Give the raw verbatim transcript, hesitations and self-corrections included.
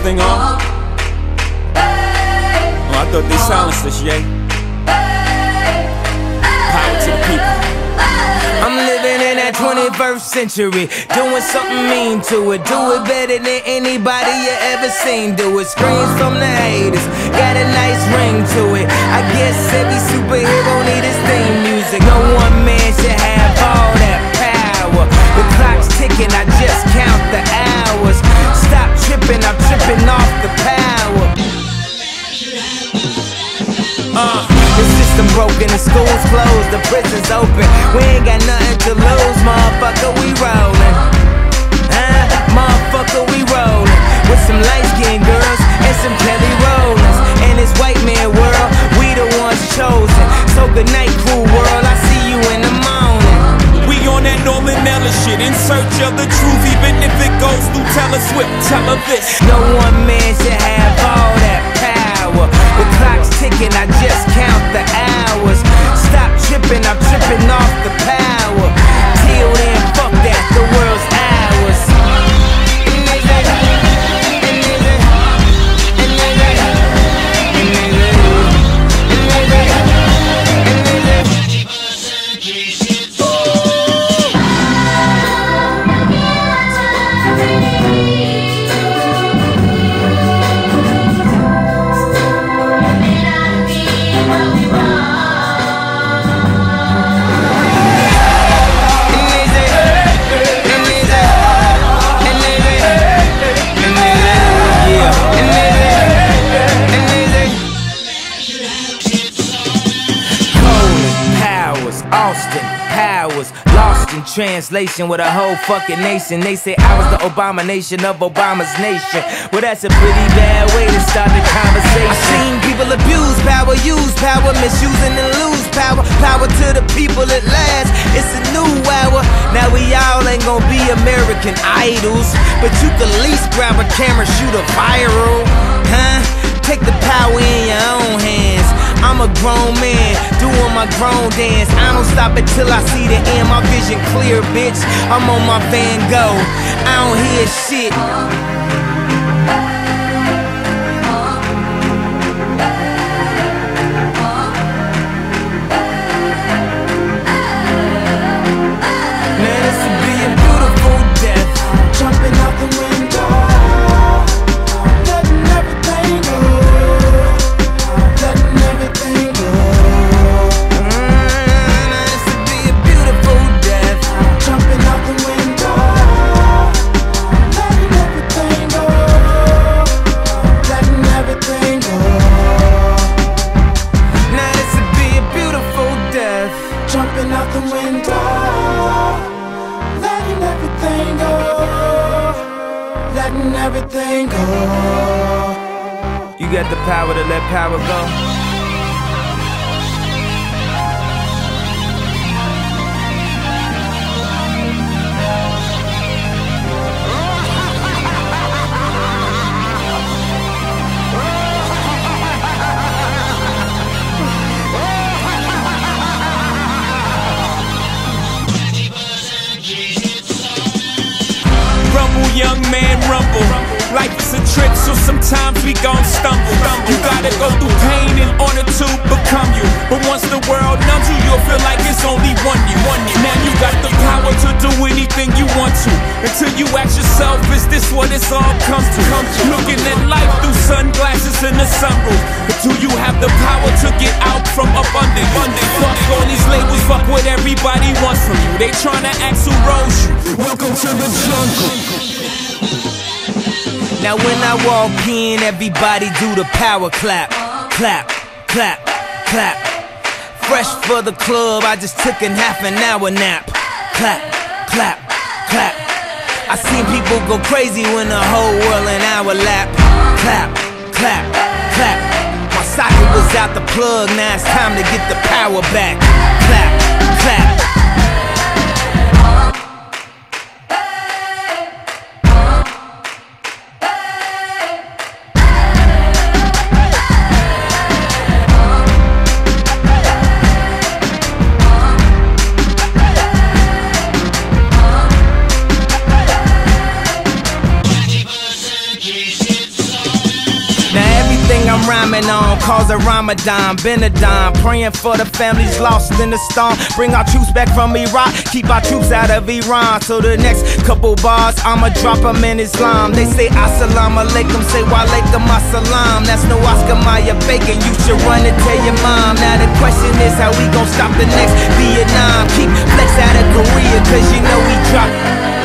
thing on? Oh, I thought they silenced us, yay. Power to the people. I'm living in that twenty-first century, doing something mean to it. Do it better than anybody you ever seen do it. Screams from the haters, got a nice ring to it. I guess every superhero need his theme music. No one man should have all that power. The clock's ticking, I just count the hours. Stop tripping, I'm tripping off the power. Uh, the system broken, the school's closed, the prison's open. We ain't got nothing to lose, motherfucker, we rollin'. Huh? Motherfucker, we rollin'. With some light-skinned girls and some Kelly Rollins. In this white man world, we the ones chosen. So good night, cool world, I see you in the morning. We on that Norman Ella shit, in search of the truth, even if it goes through Taylor Swift. Tell her this: no one man should have all that power. The clock's ticking, I just count the hours. Stop tripping, I'm tripping off the power. Till then, fuck that, the world's ours. Translation with a whole fucking nation. They say I was the abomination of Obama's nation. Well, that's a pretty bad way to start the conversation. I've seen people abuse power, use power, misusing and lose power. Power to the people at last. It's a new hour. Now we all ain't gonna be American Idols, but you can at least grab a camera, shoot a viral, huh? Take the power in your own hands. I'm a grown man, doing my grown dance. I don't stop until I see the end. My vision clear, bitch. I'm on my Van Gogh. I don't hear shit. Man, this would be a beautiful death. Jumping out the window, letting everything go. Letting everything go. Mm, this would be a beautiful death. Jumping out the window, letting everything go. Letting everything go. Now this would be a beautiful death. Jumping out the window, letting everything go. Letting everything go. You got the power to let power go. Rumble, young man, rumble. Life is a trip, so sometimes we gon' stumble. You gotta go through pain in order to become you. But once the world numbs you, you'll feel like it's only one you. Now you got the power to do anything you want to. Until you ask yourself, is this what it's all comes to? Looking at life through sunglasses in the sunroof. But do you have the power to get out from up under? Fuck all these labels, fuck what everybody wants from you. They tryna ask who rose you. Welcome to the jungle. Now when I walk in, everybody do the power clap. Clap, clap, clap. Fresh for the club, I just took a half an hour nap. Clap, clap, clap. I seen people go crazy when the whole world in our lap. Clap, clap, clap. My socket was out the plug, now it's time to get the power back. Clap, clap. I'm rhyming on, cause a Ramadan, been a dime, praying for the families lost in the storm. Bring our troops back from Iraq, keep our troops out of Iran. So the next couple bars, I'ma drop them in Islam. They say assalamu alaikum, say wa alaikum assalam. That's no Oscar Mayer bacon, you should run and tell your mom. Now the question is how we gon' stop the next Vietnam. Keep flex out of Korea, cause you know we drop